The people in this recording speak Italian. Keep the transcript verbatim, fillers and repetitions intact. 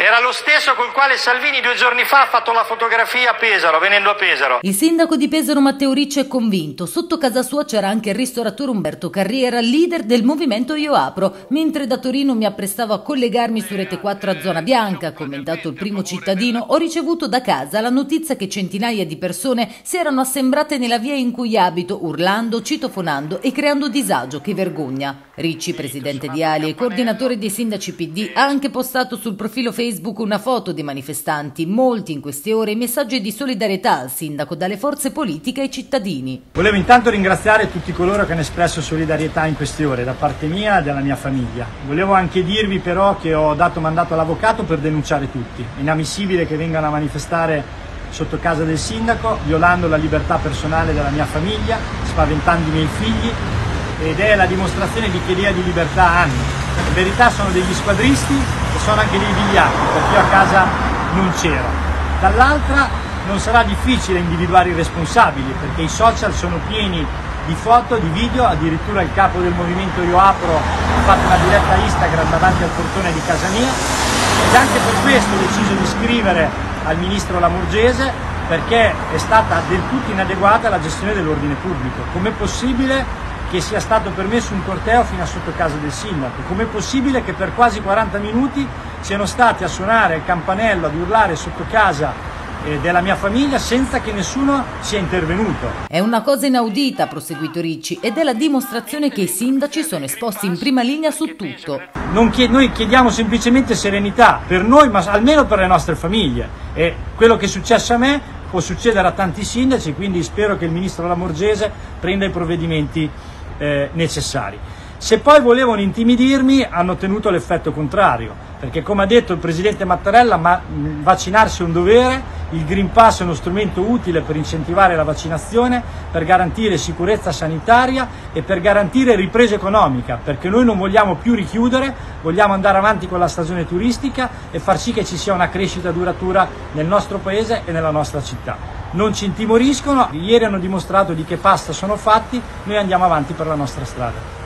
Era lo stesso col quale Salvini due giorni fa ha fatto la fotografia a Pesaro, venendo a Pesaro. Il sindaco di Pesaro Matteo Ricci è convinto. Sotto casa sua c'era anche il ristoratore Umberto Carriera, leader del movimento Io Apro. Mentre da Torino mi apprestavo a collegarmi su Rete quattro a Zona Bianca, ha commentato il primo cittadino, ho ricevuto da casa la notizia che centinaia di persone si erano assembrate nella via in cui abito, urlando, citofonando e creando disagio. Che vergogna. Ricci, presidente di Ali e coordinatore dei sindaci P D, ha anche postato sul profilo Facebook una foto dei manifestanti, molti in queste ore messaggi di solidarietà al sindaco dalle forze politiche ai cittadini. Volevo intanto ringraziare tutti coloro che hanno espresso solidarietà in queste ore da parte mia e della mia famiglia. Volevo anche dirvi però che ho dato mandato all'avvocato per denunciare tutti. È inammissibile che vengano a manifestare sotto casa del sindaco, violando la libertà personale della mia famiglia, spaventando i miei figli, ed è la dimostrazione di che idea di libertà hanno. In verità sono degli squadristi e sono anche dei vigliacchi, perché io a casa non c'ero. Dall'altra non sarà difficile individuare i responsabili, perché i social sono pieni di foto, di video, addirittura il capo del movimento Io Apro ha fatto una diretta Instagram davanti al portone di casa mia, ed anche per questo ho deciso di scrivere al ministro Lamorgese, perché è stata del tutto inadeguata la gestione dell'ordine pubblico. Com'è possibile che sia stato permesso un corteo fino a sotto casa del sindaco? Com'è possibile che per quasi quaranta minuti siano stati a suonare il campanello, ad urlare sotto casa eh, della mia famiglia senza che nessuno sia intervenuto? È una cosa inaudita, ha proseguito Ricci, ed è la dimostrazione che i sindaci sono esposti in prima linea su tutto. Non chied- noi chiediamo semplicemente serenità per noi, ma almeno per le nostre famiglie. E quello che è successo a me può succedere a tanti sindaci, quindi spero che il ministro Lamorgese prenda i provvedimenti Eh, necessari. Se poi volevano intimidirmi, hanno ottenuto l'effetto contrario, perché come ha detto il presidente Mattarella, ma, mh, vaccinarsi è un dovere, il Green Pass è uno strumento utile per incentivare la vaccinazione, per garantire sicurezza sanitaria e per garantire ripresa economica, perché noi non vogliamo più richiudere, vogliamo andare avanti con la stagione turistica e far sì che ci sia una crescita duratura nel nostro paese e nella nostra città. Non ci intimoriscono, ieri hanno dimostrato di che pasta sono fatti, noi andiamo avanti per la nostra strada.